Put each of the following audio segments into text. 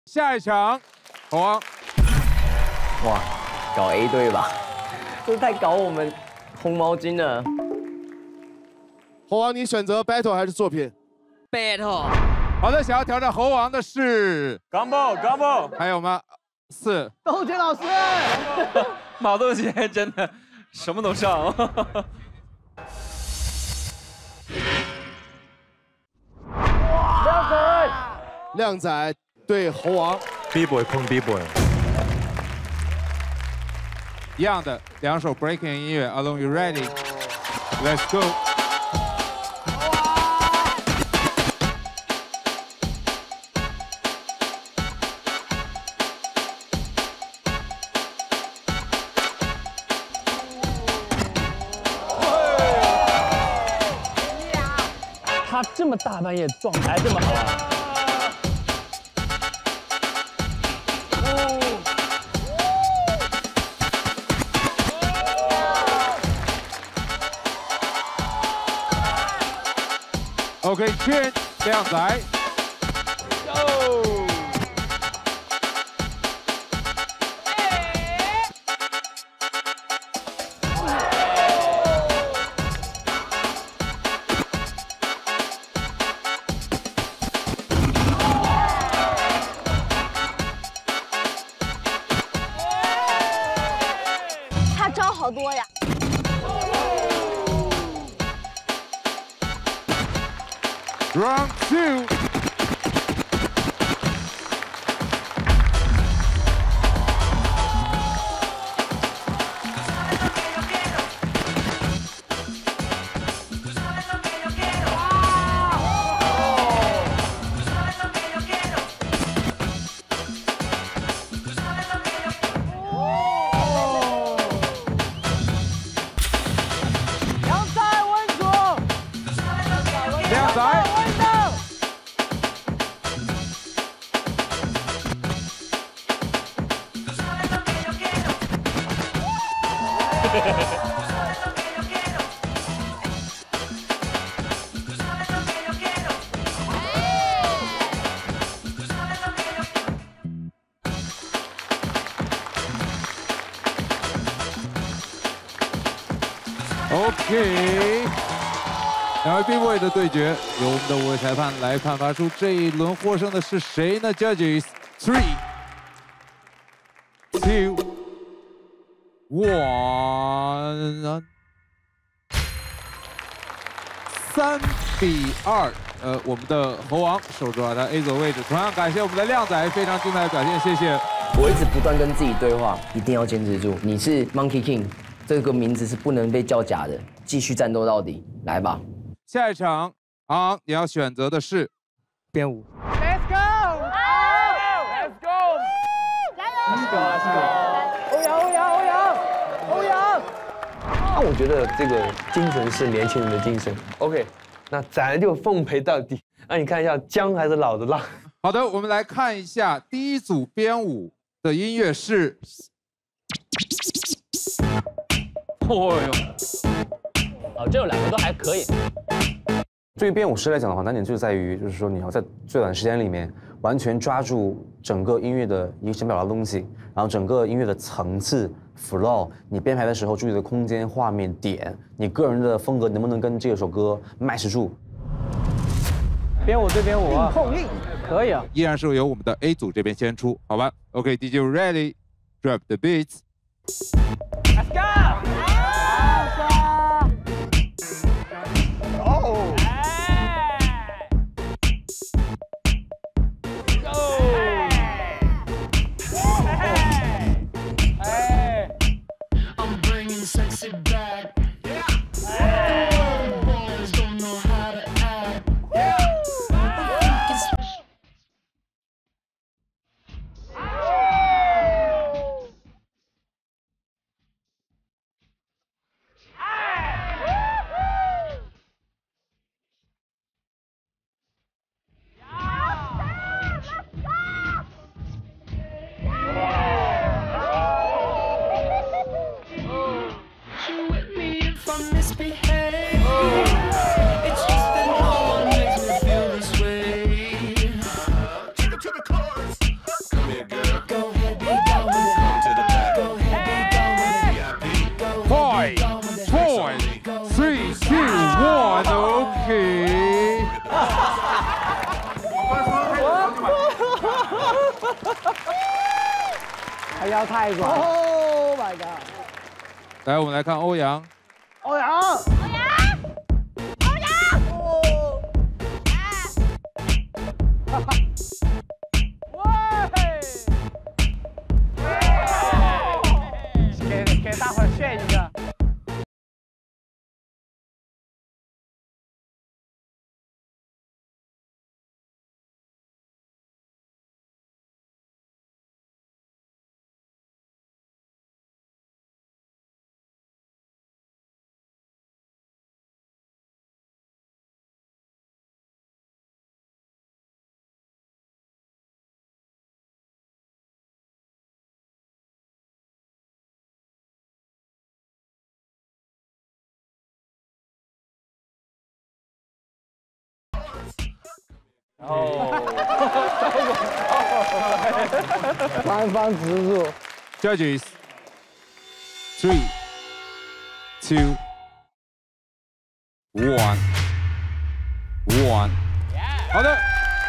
下一场，猴王。 哇，搞 A 队吧，这太搞我们红毛巾了。 猴王，你选择 battle 还是作品 ？battle。 好的，想要挑战猴王的是 Gumbo， 还有吗？4。 窦杰老师， 马豆姐真的什么都上。 靓仔对猴王 ，B boy 碰 B boy。 一样的2首 breaking 音乐 ，Alone You Ready？Let's go。 他这么大半夜状态这么好啊！ OK， 圈靓仔。 他招好多呀。 Round 2。 靓仔稳住， 靓仔。 OK， 两位 B-boy 的对决，由我们的5位裁判来判罚出这一轮获胜的是谁呢 ？Judges 3, 2, 1， 3-2。我们的猴王守住了他 A 组位置。同样感谢我们的靓仔非常精彩的表现，谢谢。 我一直不断跟自己对话，一定要坚持住。你是 Monkey King， 这个名字是不能被叫假的，继续战斗到底，来吧。 下一场，昂，你要选择的是编舞。 Let's go！ Let's go！ 加油！ Let's go！ 欧阳。 那我觉得这个精神是年轻人的精神。OK， 那咱就奉陪到底。那你看一下姜还是老的辣？ 好的，我们来看一下第一组编舞的音乐是。 哦哟， 哦，这有2个都还可以。 对于编舞师来讲的话，难点就在于，就是说你要在最短时间里面完全抓住整个音乐的一个想表达的东西，然后整个音乐的层次、flow， 你编排的时候注意的空间、画面、点，你个人的风格能不能跟这首歌 match 住？ 编舞对编舞啊，碰硬可以啊。 依然是由我们的 A 组这边先出，好吧 ？OK，DJ ready， drop the beats。 Let's go！ 哦！ I'm bringing sexy back. Boys don't know how to act. 他腰太软。Oh my god！ 来，我们来看欧阳。 欧阳。给大伙炫一个。官方植入。 Judges, 3, 2, 1, 1。好的，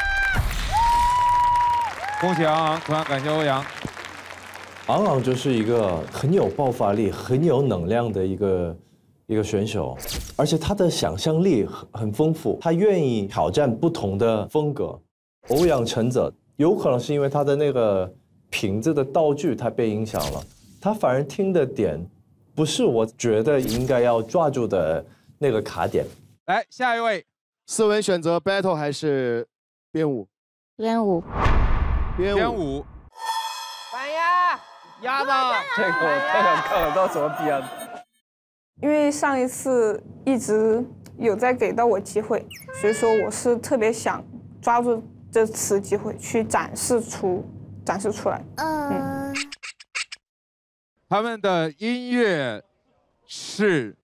恭喜昂昂，同样感谢欧阳。 昂昂就是一个很有爆发力、很有能量的一个选手，而且他的想象力很丰富，他愿意挑战不同的风格。欧阳承泽有可能是因为他的那个瓶子的道具他被影响了，他反而听的点不是我觉得应该要抓住的那个卡点。 来，下一位， 思文选择 battle 还是编舞？ 编舞。 编舞。 反压，压的。 这个我太想看了，到时候编的。 因为上一次一直有在给到我机会，所以说我是特别想抓住这次机会去展示出来。 他们的音乐是。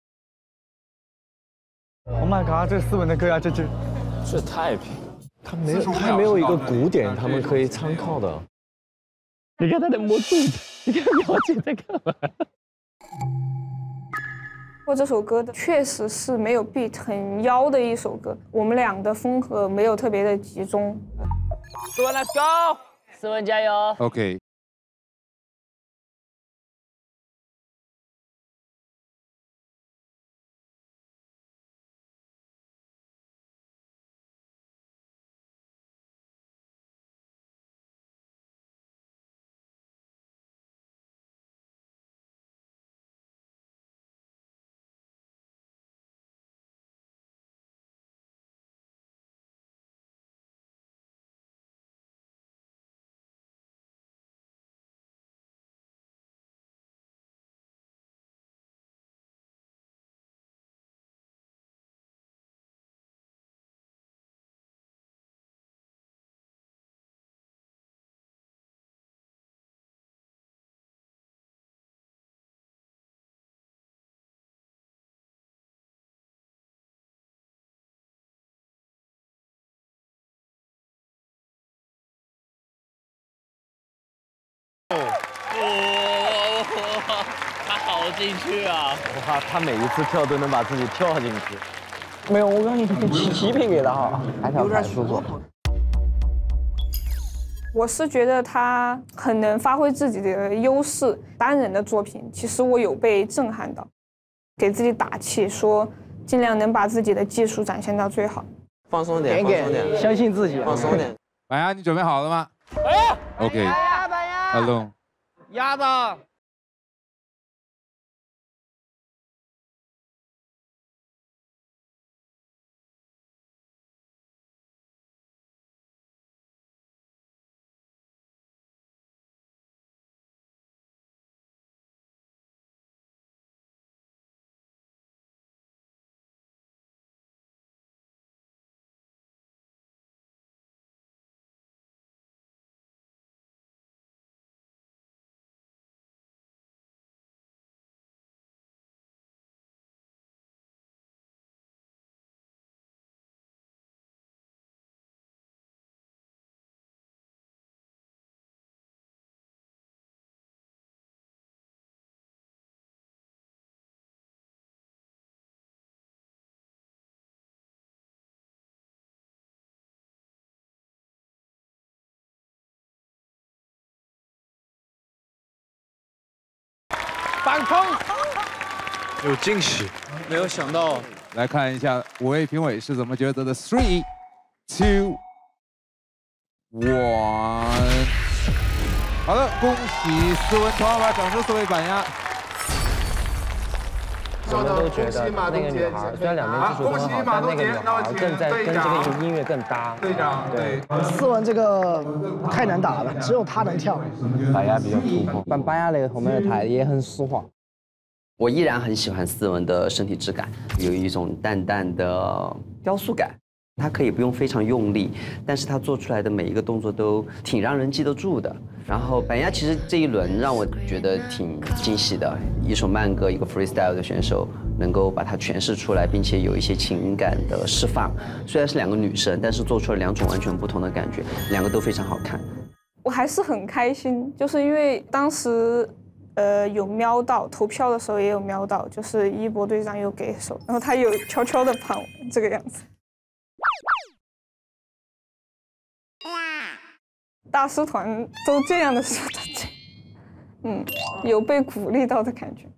Oh my god！ 这是思文的歌呀，这太平，他没有一个鼓点，他们可以参考的。 你看他在摸肚子，你看表姐在干嘛？ 这首歌的确实是没有 beat 很妖的一首歌，我们俩的风格没有特别的集中。 思文 ，Let's go！ 思文加油 ！OK。 他好进去啊！ 哇，他每一次跳都能把自己跳进去。 没有，我刚刚齐平给的哈， 有点舒服。 我是觉得他很能发挥自己的优势，单人的作品，其实我有被震撼到，给自己打气，说尽量能把自己的技术展现到最好。 放松点，放松点， 相信自己， 放松点。 板牙，你准备好了吗？ OK。Alone。 压的。 反冲， 有惊喜，没有想到。 来看一下5位评委是怎么觉得的。3、2、1。好的，恭喜思文同样把掌声送给板鸭。 我们都觉得那个女孩虽然两边技术都很好，但那个女孩更在跟这个音乐更搭。队长，对。 思文这个太难打了，只有他能跳。 板鸭比较突破，但板鸭那个后面的台也很丝滑。 我依然很喜欢思文的身体质感，有一种淡淡的雕塑感。他可以不用非常用力，但是他做出来的每一个动作都挺让人记得住的。然后板鸭其实这一轮让我觉得挺惊喜的，一首慢歌，一个 freestyle 的选手能够把它诠释出来，并且有一些情感的释放。虽然是2个女生，但是做出了2种完全不同的感觉，2个都非常好看。 我还是很开心，就是因为当时。有瞄到投票的时候也有瞄到，就是一博队长有给手，然后他有悄悄的盘这个样子。大师团都这样的时候，有被鼓励到的感觉。